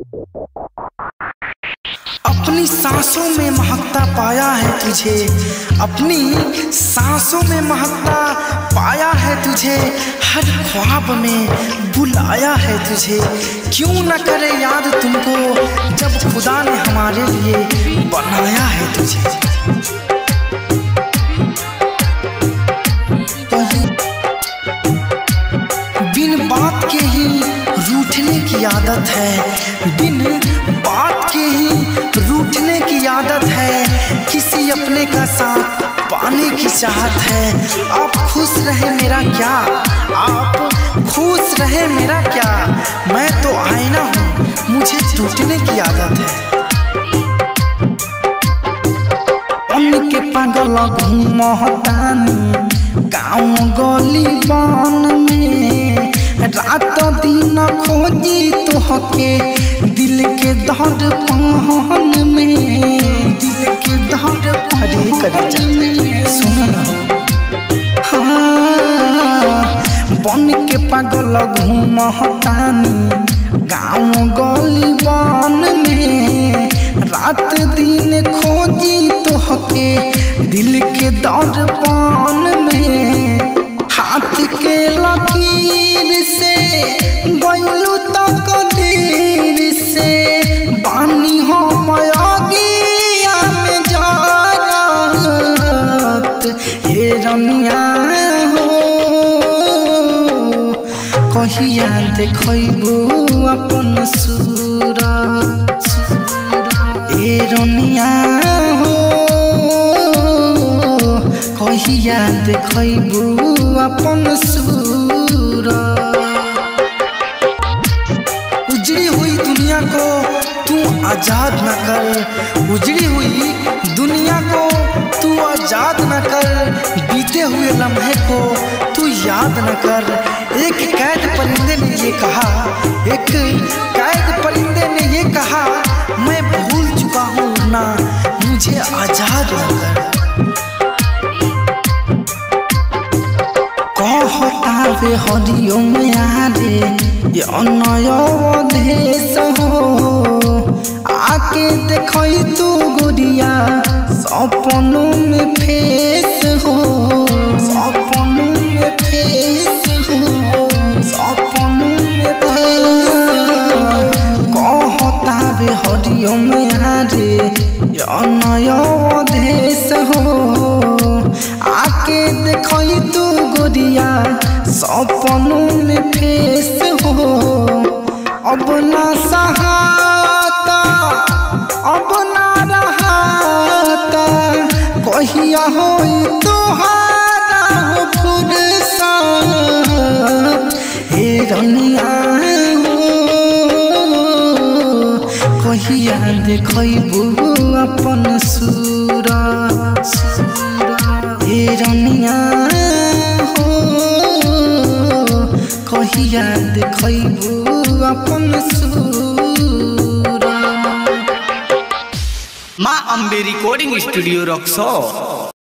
अपनी सांसों में महकता पाया है तुझे, अपनी सांसों में महकता पाया है तुझे, हर ख्वाब में बुलाया है तुझे। क्यों न करे याद तुमको जब खुदा ने हमारे लिए बनाया है तुझे। बिन बात के ही रूठने की आदत है, बिन बात के ही रूठने की आदत है, किसी अपने का साथ पाने की चाहत है। आप खुश रहे मेरा क्या, आप खुश रहे मेरा क्या, मैं तो आईना हूँ, मुझे टूटने की आदत है। उनके पागल घूमतानी गाँव गली बन में, रात दिन खोजी तोहके दिल के धड़कन में, दिल के धड़कन में। सुन हाँ, बन के पागल घूमतानी गाँव गली बन में, रात दिन खोजी तोहके दिल के दर्पण में। हाथ के लकीर से गइलू तक देर से, बानी हो मयगिया में जारत। हे रनिया हो कहिया देखबू अपन सूरत। हे रनिया हो कहिया देखबू अपन सूरत। उजड़ी हुई दुनिया को तू आजाद न कर, उजड़ी हुई दुनिया को तू आजाद न कर, बीते हुए लम्हे को तू याद न कर। एक कैद परिंदे ने ये कहा, एक कैद परिंदे ने ये कहा, मैं भूल चुका हूँ ना, मुझे आजाद न कर। कहतावे हरिओम यारे ये अनयोदेश हो, आके देखई तू गोरिया सपनों में फेस हो, सपनों में फेस हो, सपनों में कहतावे हरिओम यारे ये अनयोदेश हो, आके देखई तू गोरिया सपनों में फेस हो। अब ना सहाता अब ना रहाता, कहिया होई तोहारा फुरसत। हे रनिया हो कहिया देखबू अपन सूरत। हे रनिया हो कहिया देखबू अपन सूरत। माँ अम्बे रिकॉर्डिंग स्टूडियो रक्सौल।